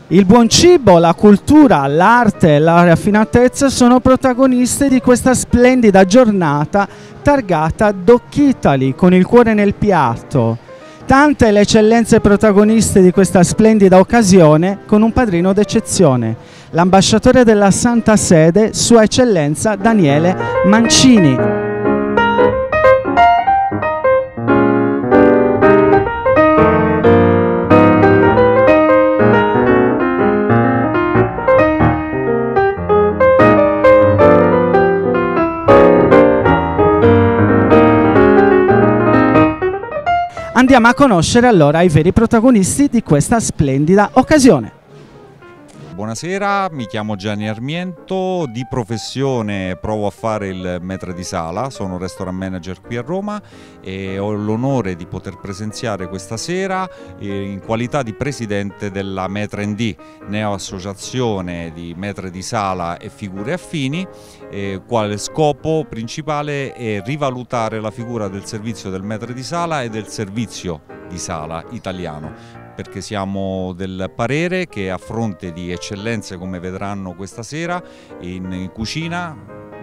Il buon cibo, la cultura, l'arte e la raffinatezza sono protagonisti di questa splendida giornata targata Doc Italy, con il cuore nel piatto. Tante le eccellenze protagoniste di questa splendida occasione, con un padrino d'eccezione, l'ambasciatore della Santa Sede, Sua Eccellenza Daniele Mancini. Andiamo a conoscere allora i veri protagonisti di questa splendida occasione. Buonasera, mi chiamo Gianni Armiento, di professione provo a fare il maître di sala, sono restaurant manager qui a Roma e ho l'onore di poter presenziare questa sera in qualità di presidente della Maître & D, neo-associazione di maître di sala e figure affini, quale scopo principale è rivalutare la figura del servizio del maître di sala e del servizio di sala italiano, perché siamo del parere che a fronte di eccellenze come vedranno questa sera in cucina,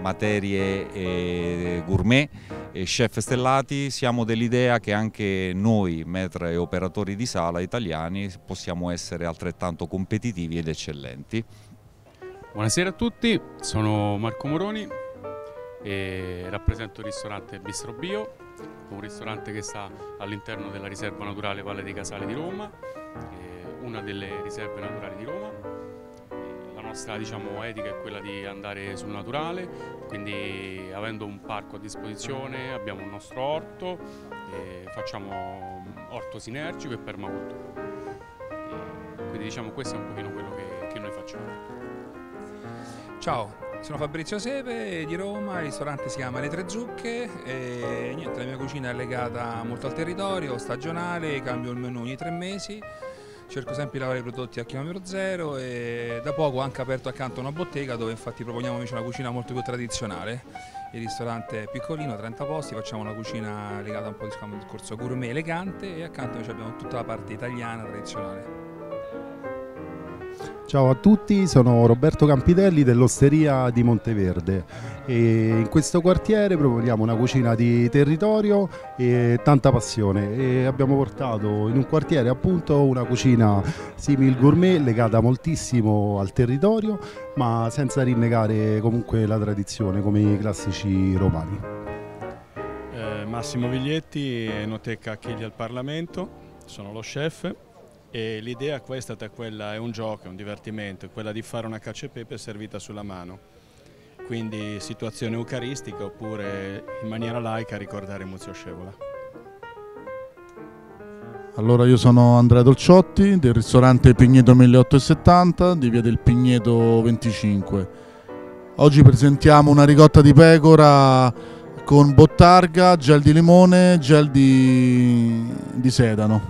materie gourmet e chef stellati, siamo dell'idea che anche noi, maître e operatori di sala italiani, possiamo essere altrettanto competitivi ed eccellenti. Buonasera a tutti, sono Marco Moroni e rappresento il ristorante Bistro Bio, un ristorante che sta all'interno della riserva naturale Valle dei Casali di Roma, una delle riserve naturali di Roma. La nostra etica è quella di andare sul naturale, quindi avendo un parco a disposizione abbiamo un nostro orto, facciamo orto sinergico e permacultura. Quindi questo è un pochino quello che noi facciamo. Ciao, sono Fabrizio Sepe di Roma, il ristorante si chiama Le Tre Zucche e niente, la mia cucina è legata molto al territorio, stagionale, cambio il menù ogni 3 mesi, cerco sempre di lavare i prodotti a chilometro zero e da poco ho anche aperto accanto una bottega dove infatti proponiamo invece una cucina molto più tradizionale. Il ristorante è piccolino, 30 posti, facciamo una cucina legata un po' al discorso gourmet elegante e accanto invece abbiamo tutta la parte italiana tradizionale. Ciao a tutti, sono Roberto Campitelli dell'Osteria di Monteverde e in questo quartiere proponiamo una cucina di territorio e tanta passione e abbiamo portato in un quartiere appunto una cucina simil gourmet legata moltissimo al territorio ma senza rinnegare comunque la tradizione come i classici romani. Massimo Viglietti, Enoteca Chigli al Parlamento, sono lo chef. E l'idea questa è un gioco, è un divertimento, è quella di fare una cacio e pepe servita sulla mano, quindi situazione eucaristica oppure in maniera laica ricordare Muzio Scevola. Allora io sono Andrea Dolciotti del ristorante Pigneto 1870 di via del Pigneto 25. Oggi presentiamo una ricotta di pecora con bottarga, gel di limone, gel di sedano.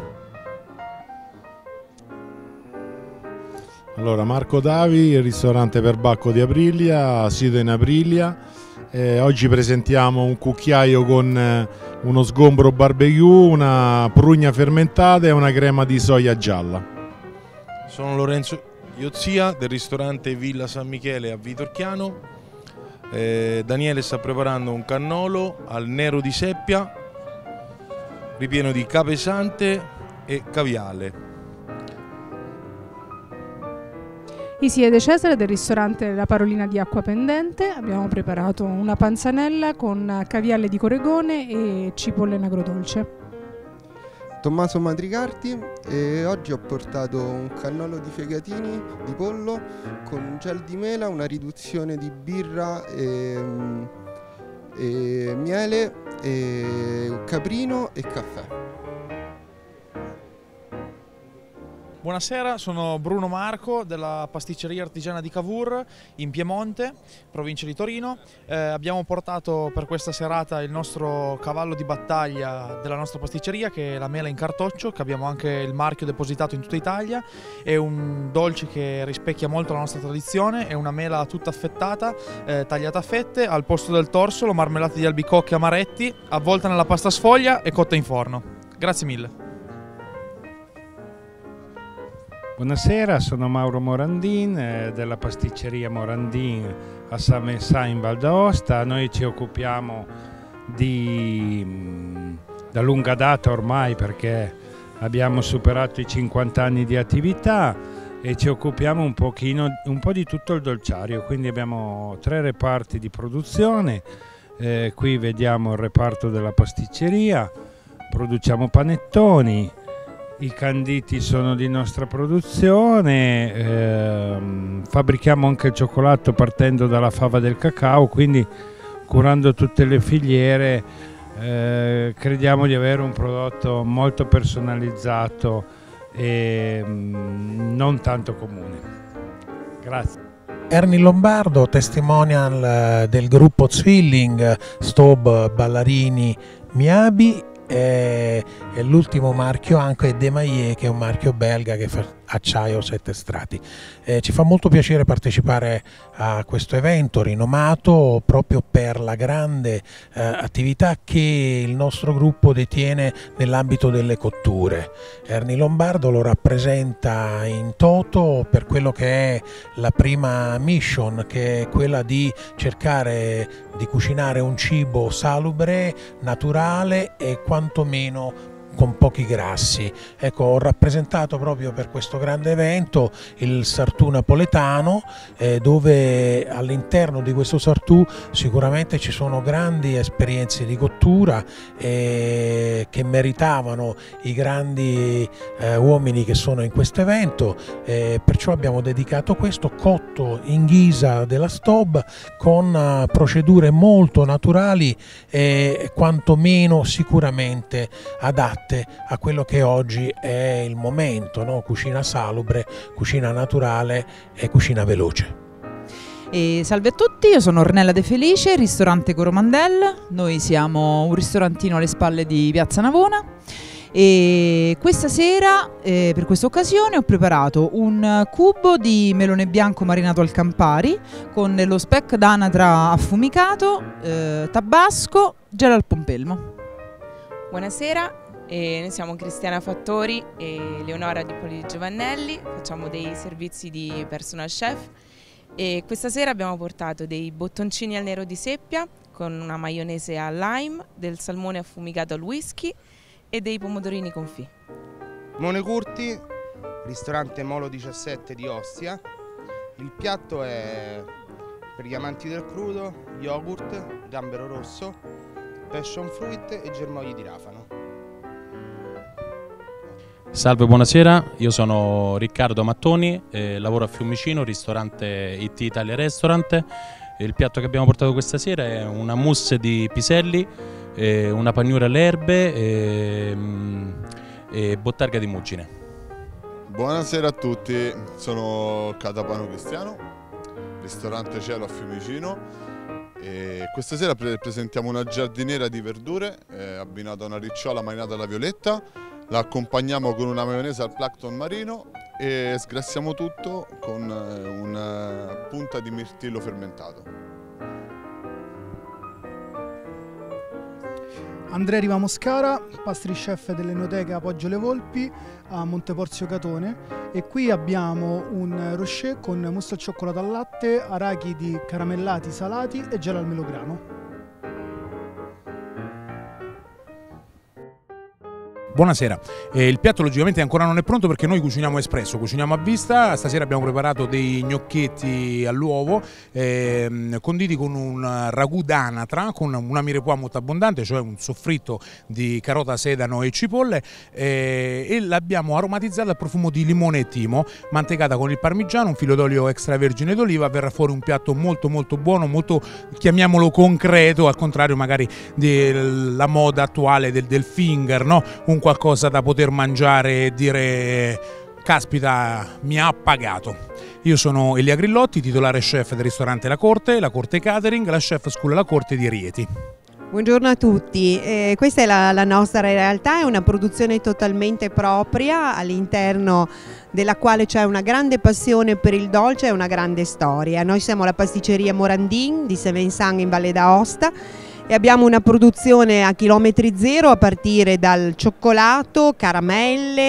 Allora, Marco Davi, il ristorante Perbacco di Aprilia, sito in Aprilia. Oggi presentiamo un cucchiaio con uno sgombro barbecue, una prugna fermentata e una crema di soia gialla. Sono Lorenzo Iozia del ristorante Villa San Michele a Vitorchiano. Daniele sta preparando un cannolo al nero di seppia, ripieno di capesante e caviale. Isia De Cesare del ristorante La Parolina di Acqua Pendente, abbiamo preparato una panzanella con caviale di Coregone e cipolle in agrodolce. Tommaso Matricardi e oggi ho portato un cannolo di fegatini di pollo con gel di mela, una riduzione di birra e miele, e caprino e caffè. Buonasera, sono Bruno Marco della pasticceria artigiana di Cavour in Piemonte, provincia di Torino. Abbiamo portato per questa serata il nostro cavallo di battaglia della nostra pasticceria, che è la mela in cartoccio, che abbiamo anche il marchio depositato in tutta Italia. È un dolce che rispecchia molto la nostra tradizione, è una mela tutta affettata, tagliata a fette, al posto del torsolo, marmellata di albicocche e amaretti, avvolta nella pasta sfoglia e cotta in forno. Grazie mille. Buonasera, sono Mauro Morandin della pasticceria Morandin a Savensà in Val d'Aosta. Noi ci occupiamo da lunga data ormai, perché abbiamo superato i 50 anni di attività e ci occupiamo un po' di tutto il dolciario, quindi abbiamo 3 reparti di produzione. Qui vediamo il reparto della pasticceria, produciamo panettoni, i canditi sono di nostra produzione, fabbrichiamo anche il cioccolato partendo dalla fava del cacao, quindi curando tutte le filiere crediamo di avere un prodotto molto personalizzato e non tanto comune. Grazie. Ernie Lombardo, testimonial del gruppo Zwilling, Staub, Ballarini, Miabi, e l'ultimo marchio anche è Demaillet, che è un marchio belga che fa acciaio 7 strati. Ci fa molto piacere partecipare a questo evento rinomato proprio per la grande attività che il nostro gruppo detiene nell'ambito delle cotture. Ernie Lombardo lo rappresenta in toto per quello che è la prima mission, che è quella di cercare di cucinare un cibo salubre, naturale e quantomeno con pochi grassi. Ecco, ho rappresentato proprio per questo grande evento il sartù napoletano, dove all'interno di questo sartù sicuramente ci sono grandi esperienze di cottura che meritavano i grandi uomini che sono in questo evento, perciò abbiamo dedicato questo cotto in ghisa della Staub con procedure molto naturali e quantomeno sicuramente adatte a quello che oggi è il momento, no? Cucina salubre, cucina naturale e cucina veloce. Salve a tutti, io sono Ornella De Felice, ristorante Coromandel. Noi siamo un ristorantino alle spalle di Piazza Navona e questa sera per questa occasione ho preparato un cubo di melone bianco marinato al Campari con lo speck d'anatra affumicato, tabasco, gelo al pompelmo. Buonasera. Noi siamo Cristiana Fattori e Leonora Di Poli Giovannelli, facciamo dei servizi di personal chef e questa sera abbiamo portato dei bottoncini al nero di seppia con una maionese al lime, del salmone affumicato al whisky e dei pomodorini confit. Mone Curti, ristorante Molo 17 di Ostia. Il piatto è per gli amanti del crudo: yogurt, gambero rosso, passion fruit e germogli di rafano. Salve, buonasera, io sono Riccardo Mattoni, lavoro a Fiumicino, ristorante IT Italia Restaurant. Il piatto che abbiamo portato questa sera è una mousse di piselli, una panniura alle erbe e bottarga di muggine. Buonasera a tutti, sono Catapano Cristiano, ristorante Cielo a Fiumicino. E questa sera presentiamo una giardiniera di verdure abbinata a una ricciola marinata alla violetta. La accompagniamo con una maionese al plancton marino e sgrassiamo tutto con una punta di mirtillo fermentato. Andrea Riva Moscara, pastry chef dell'Enoteca Poggio Le Volpi a Monteporzio Catone, e qui abbiamo un rocher con mousse al cioccolato al latte, arachidi caramellati salati e gelo al melograno. Buonasera, il piatto logicamente ancora non è pronto perché noi cuciniamo espresso, cuciniamo a vista. Stasera abbiamo preparato dei gnocchetti all'uovo conditi con un ragù d'anatra, con una mirepoix molto abbondante, cioè un soffritto di carota, sedano e cipolle, e l'abbiamo aromatizzata al profumo di limone e timo, mantecata con il parmigiano, un filo d'olio extravergine d'oliva. Verrà fuori un piatto molto molto buono, molto, chiamiamolo, concreto, al contrario magari della moda attuale del finger, no? Un qualcosa da poter mangiare e dire caspita, mi ha pagato. Io sono Elia Grillotti, titolare chef del ristorante La Corte Catering, la chef school La Corte di Rieti. Buongiorno a tutti, questa è la nostra realtà, è una produzione totalmente propria all'interno della quale c'è una grande passione per il dolce e una grande storia. Noi siamo la pasticceria Morandin di Savensang in Valle d'Aosta e abbiamo una produzione a chilometri zero a partire dal cioccolato, caramelle,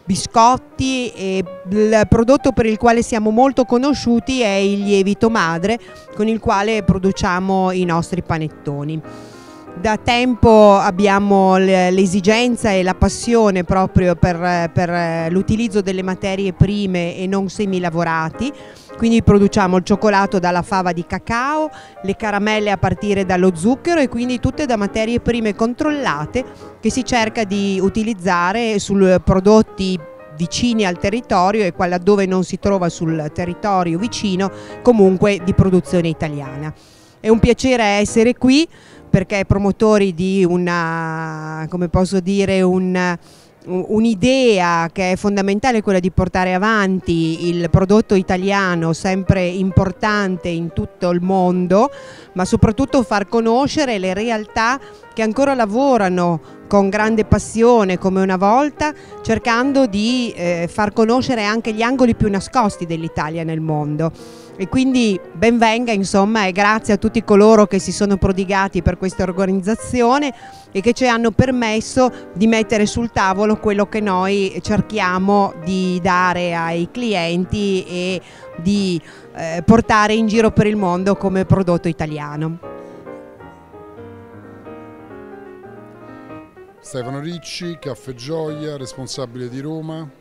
biscotti, e il prodotto per il quale siamo molto conosciuti è il lievito madre, con il quale produciamo i nostri panettoni. Da tempo abbiamo l'esigenza e la passione proprio per l'utilizzo delle materie prime e non semilavorati, quindi produciamo il cioccolato dalla fava di cacao, le caramelle a partire dallo zucchero, e quindi tutte da materie prime controllate che si cerca di utilizzare su prodotti vicini al territorio, e qua dove non si trova sul territorio vicino, comunque di produzione italiana. È un piacere essere qui, perché promotori di una, come posso dire, un'idea che è fondamentale, quella di portare avanti il prodotto italiano, sempre importante in tutto il mondo, ma soprattutto far conoscere le realtà che ancora lavorano con grande passione come una volta, cercando di far conoscere anche gli angoli più nascosti dell'Italia nel mondo. E quindi ben venga, insomma, e grazie a tutti coloro che si sono prodigati per questa organizzazione e che ci hanno permesso di mettere sul tavolo quello che noi cerchiamo di dare ai clienti e di portare in giro per il mondo come prodotto italiano. Stefano Ricci, Caffè Gioia, responsabile di Roma.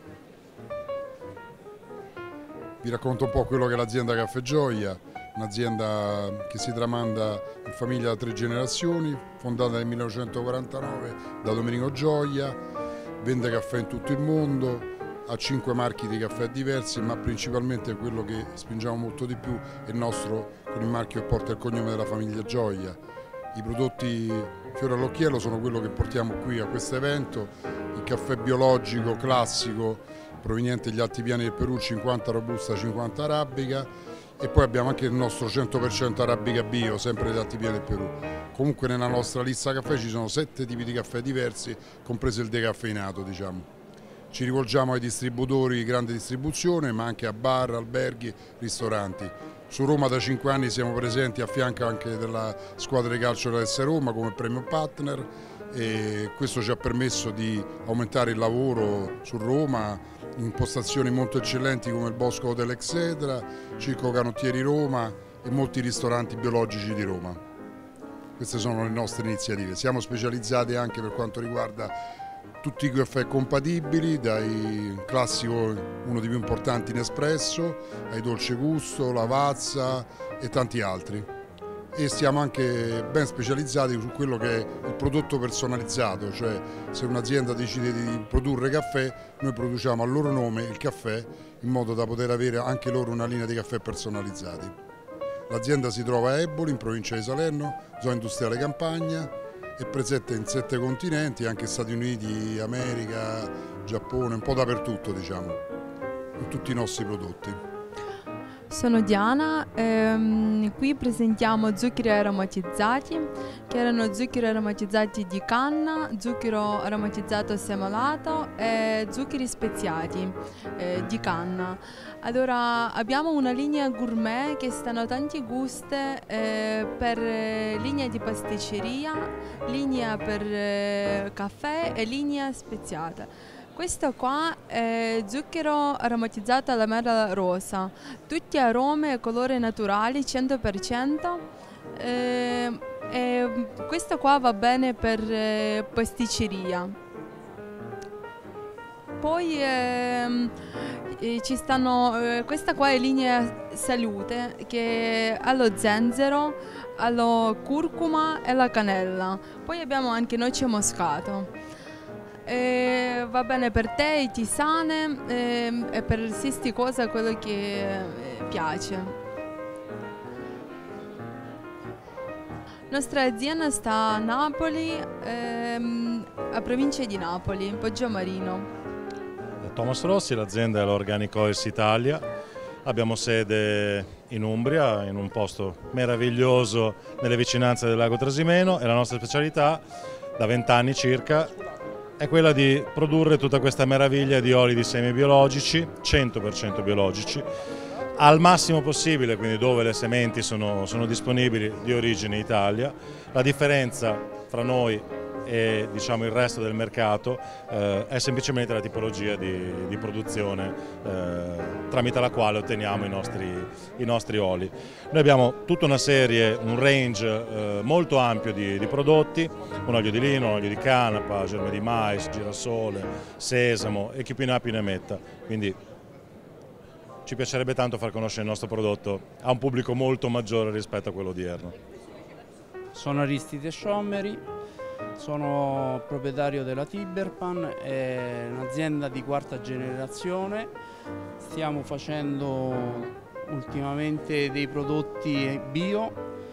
Vi racconto un po' quello che è l'azienda Caffè Gioia, un'azienda che si tramanda in famiglia da 3 generazioni, fondata nel 1949 da Domenico Gioia, vende caffè in tutto il mondo, ha 5 marchi di caffè diversi, ma principalmente quello che spingiamo molto di più è il nostro, con il marchio che porta il cognome della famiglia Gioia. I prodotti fiore all'occhiello sono quello che portiamo qui a questo evento, il caffè biologico classico proveniente dagli alti piani del Perù, 50 robusta, 50 arabica, e poi abbiamo anche il nostro 100% arabica bio, sempre dagli alti piani del Perù. Comunque nella nostra lista caffè ci sono 7 tipi di caffè diversi, compreso il decaffeinato, diciamo. Ci rivolgiamo ai distributori di grande distribuzione, ma anche a bar, alberghi, ristoranti. Su Roma da 5 anni siamo presenti a fianco anche della squadra di calcio dell'S Roma come premium partner, e questo ci ha permesso di aumentare il lavoro su Roma in postazioni molto eccellenti come il Bosco Hotel Excedra, Circo Canottieri Roma e molti ristoranti biologici di Roma. Queste sono le nostre iniziative. Siamo specializzati anche per quanto riguarda tutti i caffè compatibili, dai classico, uno dei più importanti Nespresso, ai dolce gusto, Lavazza e tanti altri. E siamo anche ben specializzati su quello che è il prodotto personalizzato, cioè se un'azienda decide di produrre caffè, noi produciamo a loro nome il caffè in modo da poter avere anche loro una linea di caffè personalizzati. L'azienda si trova a Eboli, in provincia di Salerno, zona industriale Campagna, è presente in 7 continenti, anche Stati Uniti, America, Giappone, un po' dappertutto, diciamo, in tutti i nostri prodotti. Sono Diana, qui presentiamo zuccheri aromatizzati, che erano zuccheri aromatizzati di canna, zucchero aromatizzato semolato e zuccheri speziati di canna. Allora abbiamo una linea gourmet che stanno tanti gusti per linea di pasticceria, linea per caffè e linea speziata. Questo qua è zucchero aromatizzato alla mela rosa, tutti aromi e colori naturali 100%. Questo qua va bene per pasticceria. Poi ci stanno, questa qua è linea salute che ha lo zenzero, ha lo curcuma e la cannella. Poi abbiamo anche noce moscato. Va bene per tè, tisane e per qualsiasi cosa quello che piace. La nostra azienda sta a Napoli, a provincia di Napoli, Poggiomarino. Thomas Rossi, l'azienda è l'Organic Oils Italia. Abbiamo sede in Umbria, in un posto meraviglioso nelle vicinanze del lago Trasimeno, e la nostra specialità da 20 anni circa è quella di produrre tutta questa meraviglia di oli di semi biologici, 100% biologici, al massimo possibile, quindi dove le sementi sono disponibili, di origine Italia. La differenza fra noi e diciamo il resto del mercato è semplicemente la tipologia di produzione tramite la quale otteniamo i nostri oli. Noi abbiamo tutta una serie, un range molto ampio di prodotti, un olio di lino, un olio di canapa, germe di mais, girasole, sesamo e chi più ne ha più ne metta. Quindi ci piacerebbe tanto far conoscere il nostro prodotto a un pubblico molto maggiore rispetto a quello odierno. Sono Aristide Sciommeri, sono proprietario della Tiberpan, è un'azienda di quarta generazione. Stiamo facendo ultimamente dei prodotti bio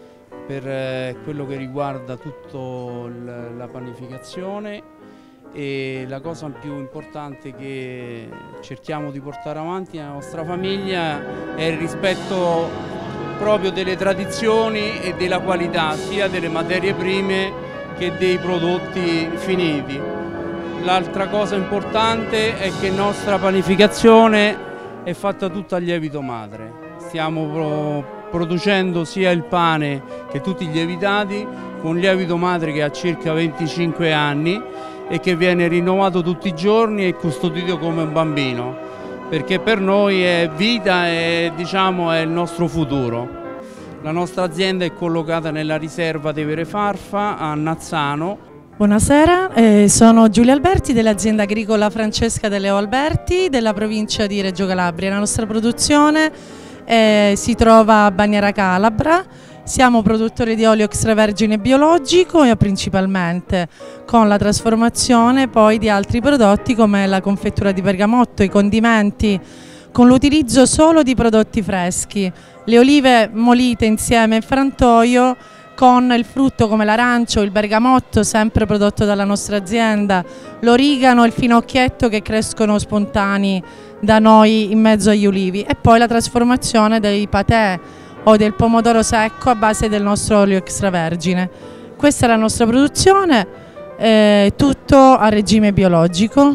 per quello che riguarda tutta la panificazione, e la cosa più importante che cerchiamo di portare avanti nella nostra famiglia è il rispetto proprio delle tradizioni e della qualità sia delle materie prime che dei prodotti finiti. L'altra cosa importante è che la nostra panificazione è fatta tutta a lievito madre. Stiamo producendo sia il pane che tutti i lievitati con lievito madre che ha circa 25 anni e che viene rinnovato tutti i giorni e custodito come un bambino, perché per noi è vita e diciamo è il nostro futuro. La nostra azienda è collocata nella riserva di Verefarfa a Nazzano. Buonasera, sono Giulia Alberti dell'azienda agricola Francesca De Leo Alberti della provincia di Reggio Calabria. La nostra produzione si trova a Bagnara Calabra. Siamo produttori di olio extravergine biologico e principalmente con la trasformazione poi di altri prodotti come la confettura di bergamotto, i condimenti, con l'utilizzo solo di prodotti freschi, le olive molite insieme in frantoio con il frutto come l'arancio, il bergamotto sempre prodotto dalla nostra azienda, l'origano e il finocchietto che crescono spontanei da noi in mezzo agli ulivi, e poi la trasformazione dei patè o del pomodoro secco a base del nostro olio extravergine. Questa è la nostra produzione, tutto a regime biologico.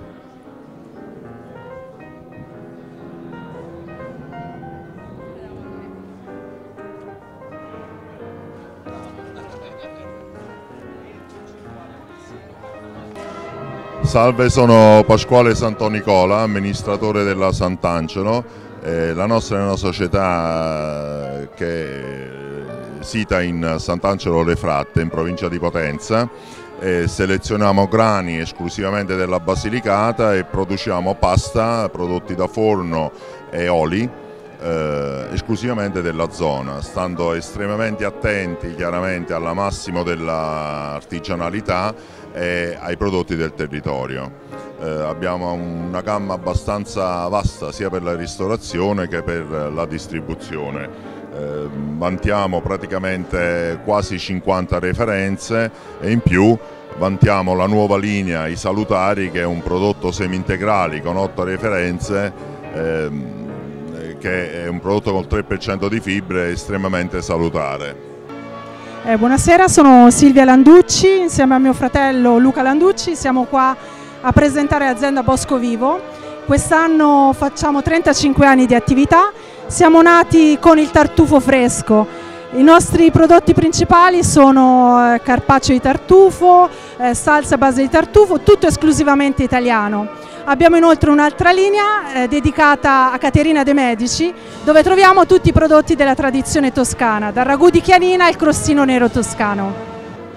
Salve, sono Pasquale Santonicola, amministratore della Sant'Angelo. La nostra è una società che è sita in Sant'Angelo Le Fratte, in provincia di Potenza. Selezioniamo grani esclusivamente della Basilicata e produciamo pasta, prodotti da forno e oli esclusivamente della zona, stando estremamente attenti chiaramente alla massimo dell'artigianalità e ai prodotti del territorio. Abbiamo una gamma abbastanza vasta sia per la ristorazione che per la distribuzione. Vantiamo praticamente quasi 50 referenze e in più vantiamo la nuova linea I Salutari, che è un prodotto semi-integrali con 8 referenze, che è un prodotto con 3% di fibre estremamente salutare. Buonasera, sono Silvia Landucci, insieme a mio fratello Luca Landucci siamo qua a presentare l'azienda Bosco Vivo. Quest'anno facciamo 35 anni di attività, siamo nati con il tartufo fresco. I nostri prodotti principali sono carpaccio di tartufo, salsa a base di tartufo, tutto esclusivamente italiano. Abbiamo inoltre un'altra linea dedicata a Caterina De Medici, dove troviamo tutti i prodotti della tradizione toscana, dal ragù di Chianina al crostino nero toscano.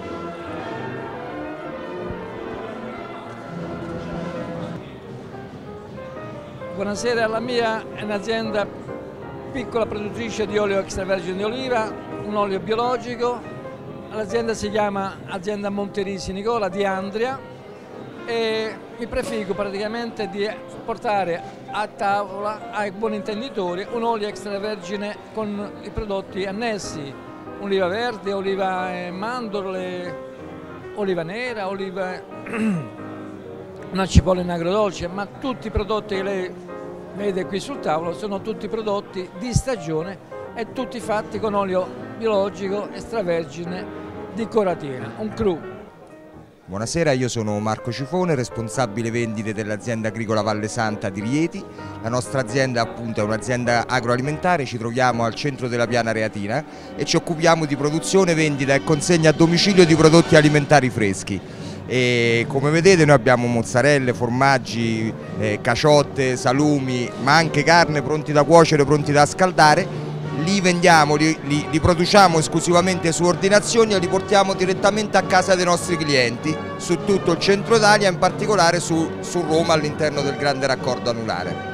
Buonasera, la mia è un'azienda piccola produttrice di olio extravergine di oliva, un olio biologico. L'azienda si chiama Azienda Monterisi Nicola di Andria e mi prefiggo praticamente di portare a tavola ai buoni intenditori un olio extravergine con i prodotti annessi, oliva verde, oliva mandorle, oliva nera, oliva una cipolla in agrodolce, ma tutti i prodotti che lei vede qui sul tavolo sono tutti prodotti di stagione e tutti fatti con olio biologico extravergine di Coratina, un cru. Buonasera, io sono Marco Cifone, responsabile vendite dell'azienda agricola Valle Santa di Rieti. La nostra azienda appunto è un'azienda agroalimentare, ci troviamo al centro della Piana Reatina e ci occupiamo di produzione, vendita e consegna a domicilio di prodotti alimentari freschi. E come vedete noi abbiamo mozzarelle, formaggi, caciotte, salumi, ma anche carne pronti da cuocere, pronti da scaldare. Li vendiamo, li produciamo esclusivamente su ordinazioni e li portiamo direttamente a casa dei nostri clienti su tutto il centro Italia, in particolare su Roma all'interno del grande raccordo anulare.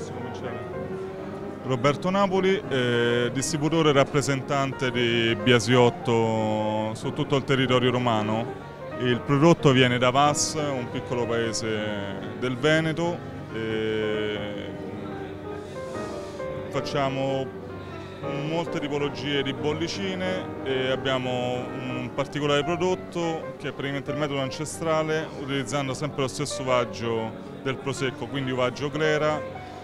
Roberto Napoli, distributore e rappresentante di Biasiotto su tutto il territorio romano. Il prodotto viene da Vas, un piccolo paese del Veneto. Facciamo molte tipologie di bollicine e abbiamo un particolare prodotto che è praticamente il metodo ancestrale, utilizzando sempre lo stesso uvaggio del prosecco, quindi uvaggio Glera,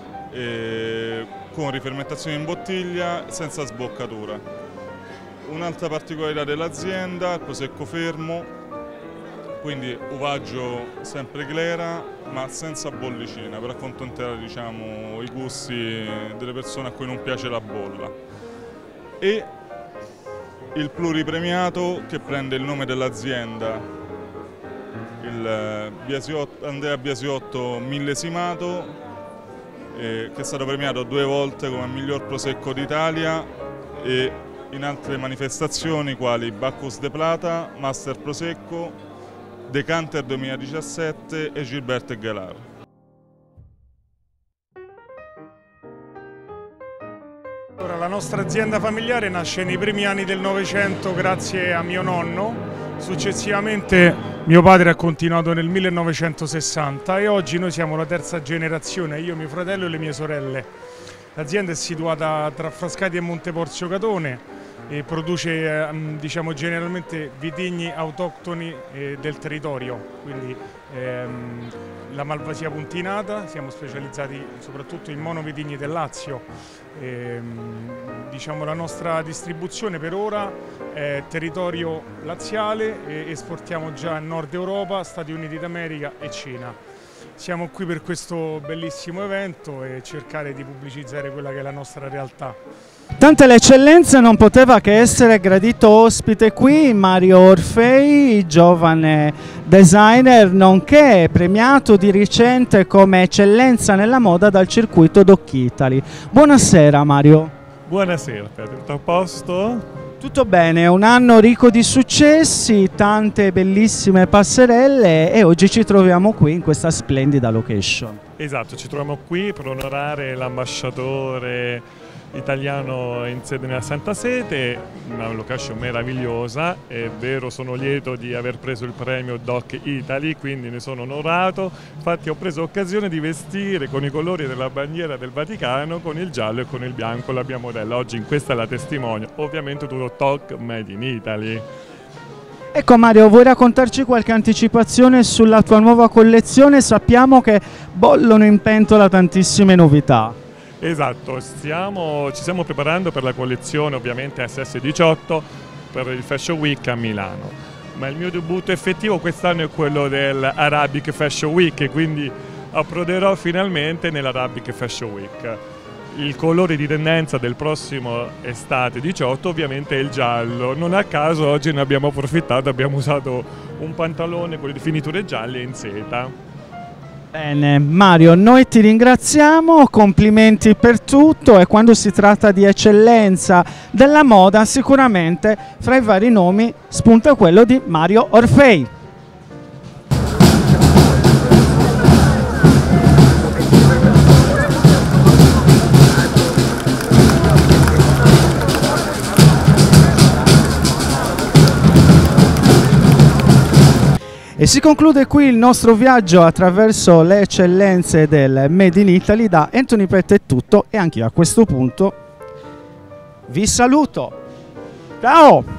con rifermentazione in bottiglia senza sboccatura. Un'altra particolarità dell'azienda è il prosecco fermo, quindi uvaggio sempre Glera ma senza bollicina, per accontentare, diciamo, i gusti delle persone a cui non piace la bolla. E il pluripremiato che prende il nome dell'azienda, il Andrea Biasiotto millesimato, che è stato premiato 2 volte come miglior prosecco d'Italia e in altre manifestazioni quali Bacchus de Plata, Master Prosecco, Decanter 2017 e Gilbert e Galar. La nostra azienda familiare nasce nei primi anni del Novecento grazie a mio nonno, successivamente mio padre ha continuato nel 1960 e oggi noi siamo la terza generazione, io, mio fratello e le mie sorelle. L'azienda è situata tra Frascati e Monteporzio Catone e produce diciamo, generalmente vitigni autoctoni del territorio, quindi la Malvasia puntinata, siamo specializzati soprattutto in monovitigni del Lazio. Diciamo, la nostra distribuzione per ora è territorio laziale e esportiamo già in Nord Europa, Stati Uniti d'America e Cina. Siamo qui per questo bellissimo evento e cercare di pubblicizzare quella che è la nostra realtà. Tante l'eccellenza, non poteva che essere gradito ospite qui Mario Orfei, giovane designer nonché premiato di recente come eccellenza nella moda dal circuito Doc Italy. Buonasera Mario. Buonasera, tutto a posto? Tutto bene, un anno ricco di successi, tante bellissime passerelle e oggi ci troviamo qui in questa splendida location. Esatto, ci troviamo qui per onorare l'ambasciatore italiano in sede nella Santa Sede, una location meravigliosa, è vero, sono lieto di aver preso il premio Doc Italy, quindi ne sono onorato. Infatti ho preso occasione di vestire con i colori della bandiera del Vaticano, con il giallo e con il bianco la mia modella. Oggi in questa è la testimonio, ovviamente tutto Doc Made in Italy. Ecco Mario, vuoi raccontarci qualche anticipazione sulla tua nuova collezione? Sappiamo che bollono in pentola tantissime novità. Esatto, ci stiamo preparando per la collezione ovviamente SS18 per il Fashion Week a Milano, ma il mio debutto effettivo quest'anno è quello del Arabic Fashion Week, quindi approderò finalmente nell'Arabic Fashion Week. Il colore di tendenza del prossimo estate 18 ovviamente è il giallo, non a caso oggi ne abbiamo approfittato, abbiamo usato un pantalone con le finiture gialle in seta. Bene Mario, noi ti ringraziamo, complimenti per tutto e quando si tratta di eccellenza della moda sicuramente fra i vari nomi spunta quello di Mario Orfei. E si conclude qui il nostro viaggio attraverso le eccellenze del Made in Italy. Da Anthony Pet è tutto e anche io a questo punto vi saluto. Ciao!